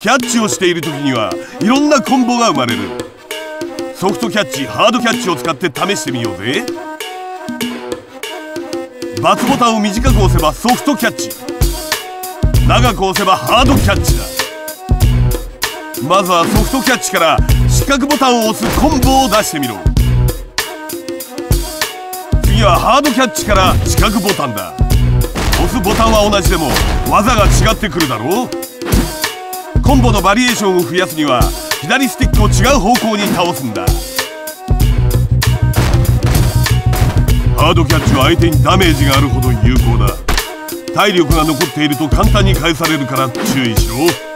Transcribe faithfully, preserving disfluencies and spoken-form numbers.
キャッチをしている時にはいろんなコンボが生まれる。ソフトキャッチ、ハードキャッチを使って試してみようぜ。バツボタンを短く押せばソフトキャッチ、長く押せばハードキャッチだ。まずはソフトキャッチから四角ボタンを押すコンボを出してみろ。次はハードキャッチから四角ボタンだ。押すボタンは同じでも技が違ってくるだろう。コンボのバリエーションを増やすには左スティックを違う方向に倒すんだ。ハードキャッチは相手にダメージがあるほど有効だ。体力が残っていると簡単に返されるから注意しろ。